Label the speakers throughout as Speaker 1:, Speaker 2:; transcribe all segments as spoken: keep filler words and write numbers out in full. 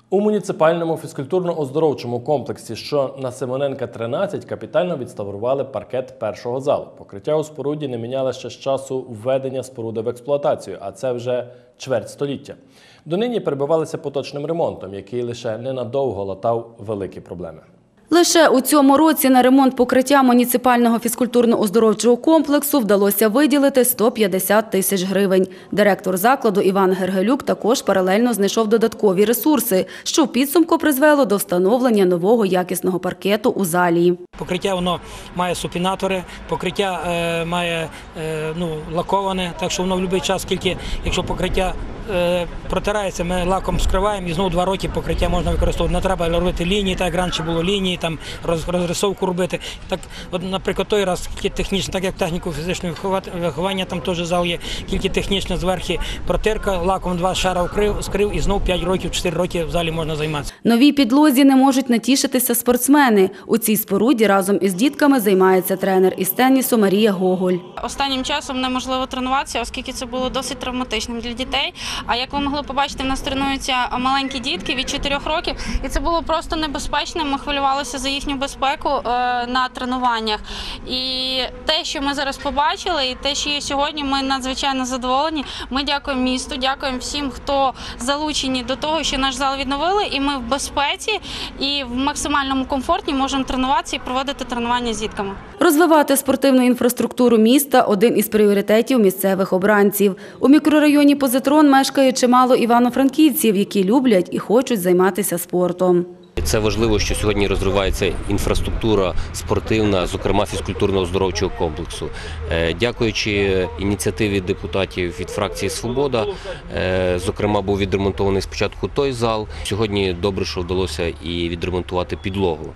Speaker 1: У муніципальному фізкультурно-оздоровчому комплексі, що на Симоненка, тринадцять, капітально відставрували паркет першого залу. Покриття у споруді не міняли ще з часу введення споруди в експлуатацію, а це вже чверть століття. Донині перебивалися поточним ремонтом, який лише ненадовго латав великі проблеми.
Speaker 2: Лише у цьому році на ремонт покриття муніципального фізкультурно-оздоровчого комплексу вдалося виділити сто п'ятдесят тисяч гривень. Директор закладу Іван Гергелюк також паралельно знайшов додаткові ресурси, що в підсумку призвело до встановлення нового якісного паркету у залі.
Speaker 3: Покриття воно має супінатори, покриття е, має е, ну, лаковане, так що воно в будь-який час, тільки якщо покриття е, протирається, ми лаком скриваємо і знову два роки покриття можна використовувати. Не треба робити лінії, так як раніше було лінії, там роз, розрисовку робити. Так, от, наприклад, той раз тільки технічно, так як техніку фізичного виховання, там теж зал є, тільки технічно зверху протирка, лаком два шара вкрив, скрив і знову п'ять років, чотири роки в залі можна займатися.
Speaker 2: Новій підлозі не можуть натішитися спортсмени. У цій споруді разом із дітками займається тренер із тенісу Марія Гоголь.
Speaker 4: Останнім часом неможливо тренуватися, оскільки це було досить травматичним для дітей. А як ви могли побачити, в нас тренуються маленькі дітки від чотирьох років. І це було просто небезпечно. Ми хвилювалися за їхню безпеку на тренуваннях. І те, що ми зараз побачили, і те, що є сьогодні, ми надзвичайно задоволені. Ми дякуємо місту, дякуємо всім, хто залучені до того, що наш зал відновили. І ми в безпеці і в максимальному комфорті можемо тренуватися і проводити тренування з дітками.
Speaker 2: Розвивати спортивну інфраструктуру міста – один із пріоритетів місцевих обранців. У мікрорайоні Позитрон мешкає чимало івано-франківців, які люблять і хочуть займатися спортом.
Speaker 5: Це важливо, що сьогодні розвивається інфраструктура спортивна, зокрема фізкультурно-оздоровчого комплексу. Дякуючи ініціативі депутатів від фракції «Свобода», зокрема був відремонтований спочатку той зал. Сьогодні добре, що вдалося і відремонтувати підлогу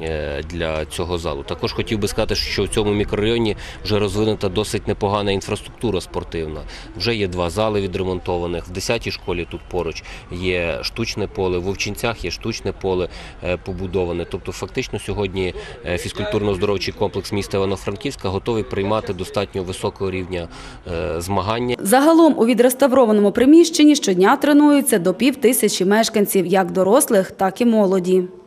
Speaker 5: для цього залу. Також хотів би сказати, що в цьому мікрорайоні вже розвинута досить непогана інфраструктура спортивна. Вже є два зали відремонтованих, в десятій школі тут поруч є штучне поле, в Вовчинцях є штучне поле побудоване. Тобто фактично сьогодні фізкультурно-оздоровчий комплекс міста Івано-Франківська готовий приймати достатньо високого рівня змагання.
Speaker 2: Загалом у відреставрованому приміщенні щодня тренуються до пів тисячі мешканців, як дорослих, так і молоді.